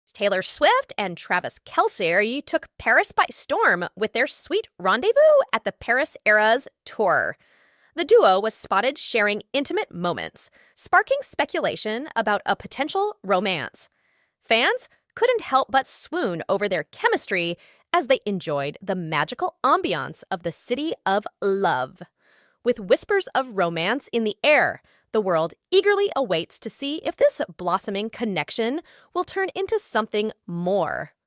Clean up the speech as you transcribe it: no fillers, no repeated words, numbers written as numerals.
Taylor Swift and Travis Kelce took Paris by storm with their sweet rendezvous at the Paris Eras tour. The duo was spotted sharing intimate moments, sparking speculation about a potential romance. Fans couldn't help but swoon over their chemistry as they enjoyed the magical ambiance of the city of love. With whispers of romance in the air, the world eagerly awaits to see if this blossoming connection will turn into something more.